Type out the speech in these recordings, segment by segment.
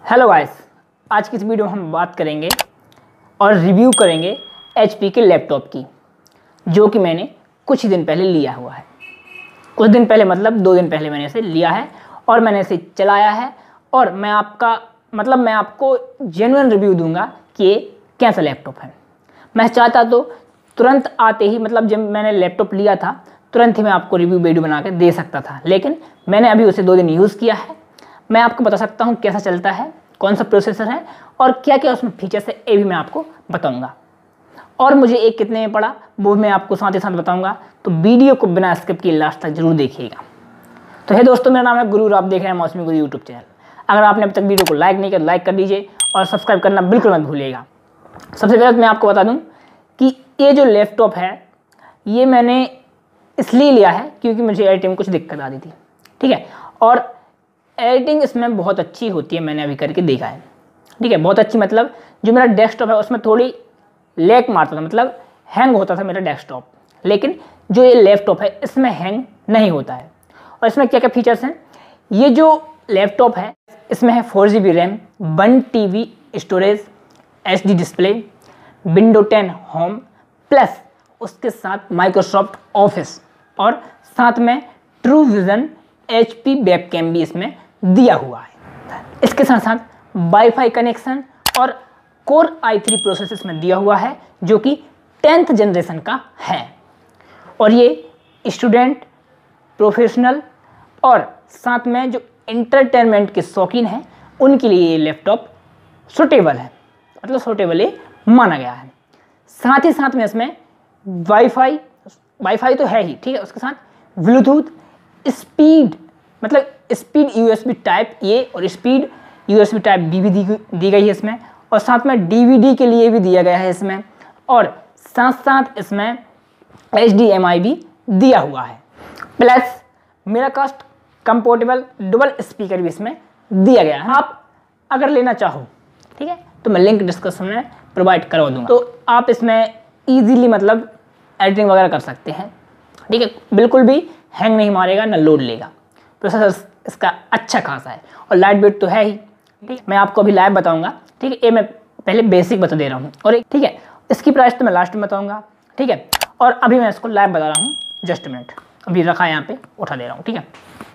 Hello guys, आज की इस वीडियो में हम बात करेंगे और रिव्यू करेंगे HP के लैपटॉप की, जो कि मैंने कुछ ही दिन पहले लिया हुआ है। कुछ दिन पहले मतलब 2 दिन पहले मैंने इसे लिया है और मैंने इसे चलाया है और मैं आपको जेन्युइन रिव्यू दूंगा कि ये कैसा लैपटॉप है। मैं चाहता तो तुरंत आते ही जब मैंने लैपटॉप लिया था तुरंत ही मैं आपको रिव्यू वीडियो बना के दे सकता था, लेकिन मैंने अभी उसे 2 दिन यूज़ किया है। मैं आपको बता सकता हूँ कैसा चलता है, कौन सा प्रोसेसर है और क्या क्या उसमें फीचर्स है, ये भी मैं आपको बताऊंगा। और मुझे एक कितने में पड़ा वो मैं आपको साथ ही साथ बताऊंगा, तो वीडियो को बिना स्किप किए लास्ट तक जरूर देखिएगा। तो है दोस्तों, मेरा नाम है गुरु, आप देख रहे हैं मौसमी गुरु यूट्यूब चैनल। अगर आपने अब तक वीडियो को लाइक नहीं किया लाइक कर दीजिए और सब्सक्राइब करना बिल्कुल मत भूलिएगा। सबसे पहले मैं आपको बता दूँ कि ये जो लैपटॉप है ये मैंने इसलिए लिया है क्योंकि मुझे एडिटिंग में कुछ दिक्कत आती थी, ठीक है। और एडिटिंग इसमें बहुत अच्छी होती है, मैंने अभी करके देखा है, ठीक है। बहुत अच्छी जो मेरा डेस्कटॉप है उसमें थोड़ी लैग मारता था, हैंग होता था मेरा डेस्कटॉप, लेकिन जो ये लैपटॉप है इसमें हैंग नहीं होता है। और इसमें क्या क्या फीचर्स हैं, ये जो लैपटॉप है इसमें है 4GB RAM, 1 TB storage, HD display, window 10 home plus उसके साथ माइक्रोसॉफ्ट ऑफिस और साथ में ट्रू विजन HP वेबकैम भी इसमें दिया हुआ है। इसके साथ साथ वाईफाई कनेक्शन और कोर i3 प्रोसेसर इसमें दिया हुआ है जो कि 10th जनरेशन का है। और ये स्टूडेंट, प्रोफेशनल और साथ में जो एंटरटेनमेंट के शौकीन हैं उनके लिए ये लैपटॉप सूटेबल है, सूटेबल ये माना गया है। साथ ही साथ में इसमें वाईफाई तो है ही, ठीक है, उसके साथ Bluetooth, speed USB type A और स्पीड USB टाइप बी भी दी गई है इसमें, और साथ में DVD के लिए भी दिया गया है इसमें, और साथ साथ इसमें HDMI भी दिया हुआ है, plus Miracast comfortable dual speaker भी इसमें दिया गया है। आप अगर लेना चाहो, ठीक है, तो मैं लिंक डिस्क्रिप्शन में प्रोवाइड करवा दूंगा, तो आप इसमें ईजीली एडिटिंग वगैरह कर सकते हैं, ठीक है। बिल्कुल भी हैंग नहीं मारेगा, ना लोड लेगा। प्रोसेसर इसका अच्छा खासा है और लाइट वेट तो है ही, ठीक है। मैं आपको अभी लाइव बताऊंगा, ठीक है। ये मैं पहले बेसिक बता दे रहा हूँ और ठीक है, इसकी प्राइस तो मैं लास्ट में बताऊंगा, ठीक है। और अभी मैं इसको लाइव बता रहा हूँ, जस्ट मिनट, अभी रखा है यहाँ पे, उठा दे रहा हूँ, ठीक है।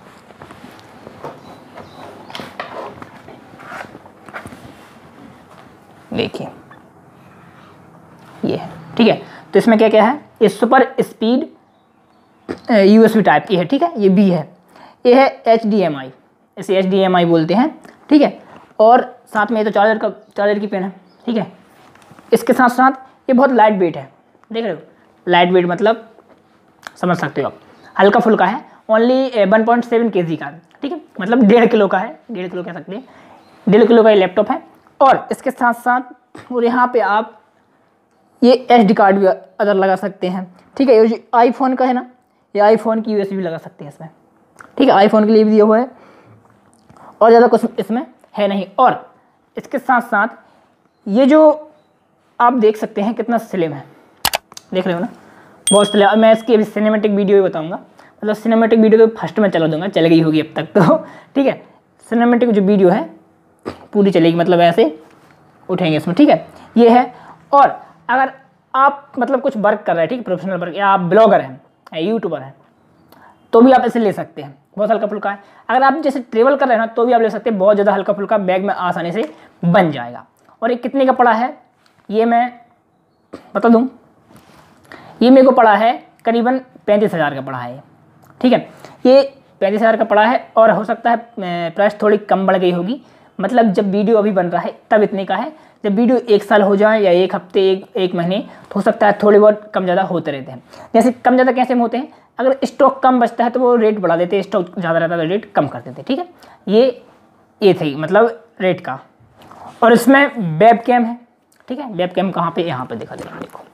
देखिए ये है, ठीक है। तो इसमें क्या क्या है, ये सुपर स्पीड USB टाइप की है, ठीक है, ये भी है। ये है HDMI, इसे HDMI बोलते हैं, ठीक है। और साथ में ये तो चार्जर की पिन है, ठीक है। इसके साथ साथ ये बहुत लाइट वेट है, देख रहे हो, लाइट वेट समझ सकते हो आप, हल्का फुल्का है, ओनली 1.7 kg का, ठीक है, 1.5 किलो का है, 1.5 किलो कह सकते हैं, 1.5 किलो का ये लैपटॉप है। और इसके साथ साथ और यहाँ पे आप ये SD कार्ड भी अदर लगा सकते हैं, ठीक है। ये जो आईफोन का है ना, ये आईफोन की USB लगा सकते हैं इसमें, ठीक है, आईफोन के लिए भी दिया हुआ है और ज़्यादा कुछ इसमें है नहीं। और इसके साथ साथ ये जो आप देख सकते हैं कितना स्लिम है, देख रहे हो ना, बहुत स्लिम। मैं इसकी अभी सिनेमेटिक वीडियो भी बताऊंगा, सिनेमेटिक वीडियो तो फर्स्ट में चला दूंगा, चल गई होगी अब तक तो, ठीक है। सिनेमेटिक जो वीडियो है पूरी चलेगी, ऐसे उठेंगे इसमें, ठीक है, ये है। और अगर आप कुछ वर्क कर रहे हैं, ठीक है, प्रोफेशनल वर्क, या आप ब्लॉगर हैं, यूट्यूबर हैं, तो भी आप इसे ले सकते हैं, बहुत हल्का फुल्का है। अगर आप जैसे ट्रेवल कर रहे हैं ना तो भी आप ले सकते हैं, बहुत ज़्यादा हल्का फुल्का, बैग में आसानी से बन जाएगा। और ये कितने का पड़ा है ये मैं बता दूं, ये मेरे को पड़ा है करीबन 35,000 का पड़ा है ये, ठीक है। ये 35,000 का पड़ा है और हो सकता है प्राइस थोड़ी कम बढ़ गई होगी, जब वीडियो अभी बन रहा है तब इतने का है। जब वीडियो 1 साल हो जाए या 1 हफ्ते, एक महीने, तो हो सकता है थोड़े बहुत कम ज़्यादा होते रहते हैं। जैसे कम ज़्यादा कैसे में होते हैं, अगर स्टॉक कम बचता है तो वो रेट बढ़ा देते हैं, स्टॉक ज़्यादा रहता है तो रेट कम कर देते हैं, ठीक है। ये थी रेट का। और इसमें वेबकैम है, ठीक है। वेबकैम कहाँ पे, यहाँ पे दिखा दे रहा हूँ, देखो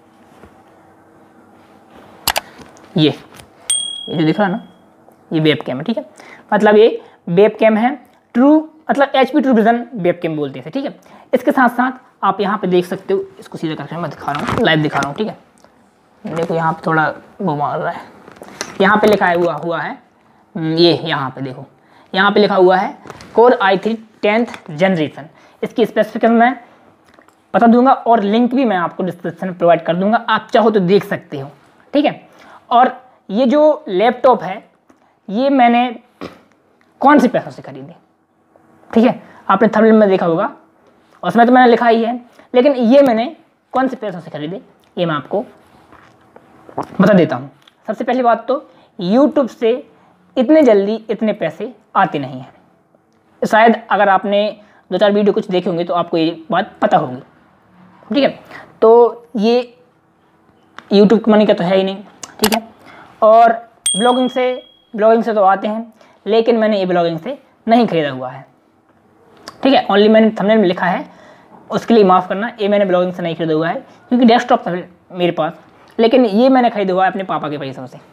ये जो दिख रहा है ना, ये वेबकैम है, ठीक है। ये वेबकैम है HP ट्रू विजन वेबकैम बोलते हैं, ठीक है। इसके साथ साथ आप यहाँ पे देख सकते हो, इसको सीधा करके मैं दिखा रहा हूँ, लाइव दिखा रहा हूँ, ठीक है। देखो यहाँ पे थोड़ा वो मार रहा है, यहाँ पे लिखा हुआ है ये, यहाँ पे देखो, यहाँ पे लिखा हुआ है कोर i3 10th जनरेशन। इसकी स्पेसिफिकेशन मैं बता दूंगा और लिंक भी मैं आपको डिस्क्रिप्शन में प्रोवाइड कर दूंगा, आप चाहो तो देख सकते हो, ठीक है। और ये जो लैपटॉप है ये मैंने कौन से पैसों से खरीदे, ठीक है, आपने थंबनेल में देखा होगा, उसमें तो मैंने लिखा ही है, लेकिन ये मैंने कौन से पैसों से खरीदे ये मैं आपको बता देता हूँ। सबसे पहली बात तो YouTube से इतने जल्दी इतने पैसे आते नहीं हैं। शायद अगर आपने 2-4 वीडियो कुछ देखे होंगे तो आपको ये बात पता होगी, ठीक है। तो ये YouTube की मनी का तो है ही नहीं, ठीक है। और ब्लॉगिंग से तो आते हैं, लेकिन मैंने ये ब्लॉगिंग से नहीं खरीदा हुआ है, ठीक है। ओनली मैंने थंबनेल में लिखा है, उसके लिए माफ़ करना, ये मैंने ब्लॉगिंग से नहीं खरीदा हुआ है क्योंकि डेस्कटॉप था मेरे पास, लेकिन ये मैंने खरीदा हुआ है अपने पापा के पैसों से,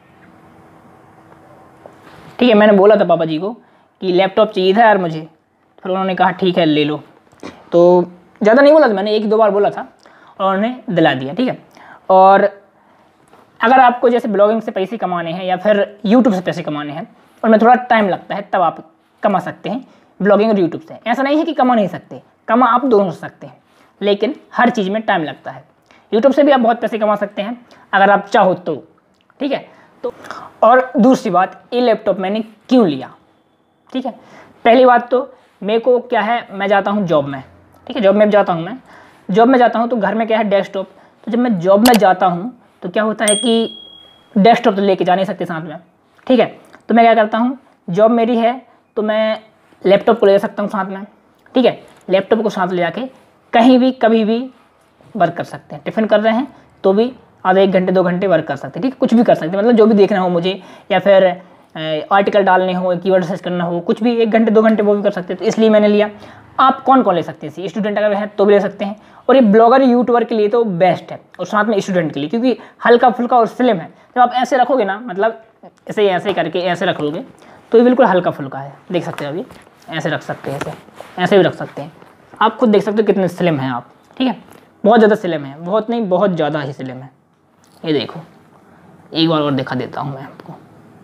ठीक है। मैंने बोला था पापा जी को कि लैपटॉप चाहिए था यार मुझे, फिर उन्होंने कहा ठीक है ले लो। तो ज़्यादा नहीं बोला था मैंने, 1-2 बार बोला था और उन्होंने दिला दिया, ठीक है। और अगर आपको जैसे ब्लॉगिंग से पैसे कमाने हैं या फिर यूट्यूब से पैसे कमाने हैं, उनमें थोड़ा टाइम लगता है, तब आप कमा सकते हैं ब्लॉगिंग और यूट्यूब से। ऐसा नहीं है कि कमा नहीं सकते, कमा आप दोनों से सकते हैं, लेकिन हर चीज़ में टाइम लगता है। यूट्यूब से भी आप बहुत पैसे कमा सकते हैं अगर आप चाहो तो, ठीक है। तो और दूसरी बात, ये लैपटॉप मैंने क्यों लिया, ठीक है। पहली बात तो मेरे को क्या है, मैं जाता हूँ जॉब में, ठीक है, जॉब में जाता हूँ तो घर में क्या है डेस्कटॉप, तो जब मैं जॉब में जाता हूँ तो क्या होता है कि डेस्कटॉप तो लेके जा नहीं सकते साथ में, ठीक है। तो मैं क्या करता हूँ, जॉब मेरी है तो मैं लैपटॉप को ले जा सकता हूँ साथ में, ठीक है। लैपटॉप को साथ ले जाके कहीं भी कभी भी वर्क कर सकते हैं। टिफ़िन कर रहे हैं तो भी आधा 1 घंटे 2 घंटे वर्क कर सकते हैं, ठीक है। कुछ भी कर सकते हैं, मतलब जो भी देखना हो मुझे, या फिर आर्टिकल डालने हो, कीवर्ड सर्च करना हो, कुछ भी 1 घंटे 2 घंटे वो भी कर सकते हैं। तो इसलिए मैंने लिया। आप कौन कौन ले सकते हैं, स्टूडेंट अगर है तो भी ले सकते हैं, और ये ब्लॉगर यूट्यूबर के लिए तो बेस्ट है, और साथ में स्टूडेंट के लिए, क्योंकि हल्का फुल्का और स्लिम है। जब आप ऐसे रखोगे ना, मतलब ऐसे करके ऐसे रख लोगे तो ये बिल्कुल हल्का फुल्का है, देख सकते हो। अभी ऐसे रख सकते हैं, ऐसे भी रख सकते हैं, आप खुद देख सकते हो कितने स्लिम हैं आप, ठीक है। बहुत ज़्यादा स्लिम है, बहुत नहीं बहुत ज़्यादा ही स्लिम है। ये देखो, एक बार और दिखा देता हूँ मैं आपको,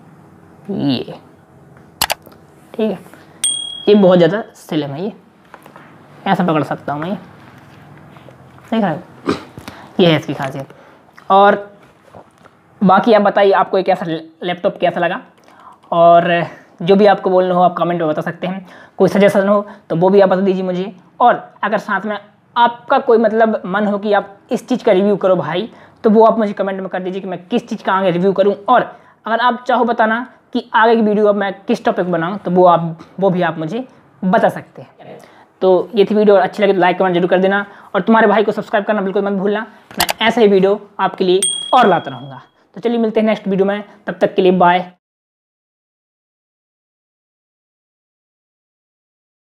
ये ठीक है, ये बहुत ज़्यादा स्लिम है। ये ऐसा पकड़ सकता हूँ मैं, ये देख रहे हो, ये है इसकी खासियत। और बाकी आप बताइए आपको ये कैसा लैपटॉप कैसा लगा, और जो भी आपको बोलना हो आप कमेंट में बता सकते हैं। कोई सजेशन हो तो वो भी आप बता दीजिए मुझे, और अगर साथ में आपका कोई मतलब मन हो कि आप इस चीज़ का रिव्यू करो भाई, तो वो आप मुझे कमेंट में कर दीजिए कि मैं किस चीज़ का आगे रिव्यू करूं। और अगर आप चाहो बताना कि आगे की वीडियो अब मैं किस टॉपिक बनाऊं, तो वो भी आप मुझे बता सकते हैं। तो ये थी वीडियो, अच्छी लगे तो लाइक कमेंट जरूर कर देना, और तुम्हारे भाई को सब्सक्राइब करना बिल्कुल मत भूलना। मैं ऐसा ही वीडियो आपके लिए और लाता रहूँगा। तो चलिए मिलते हैं नेक्स्ट वीडियो में, तब तक के लिए बाय।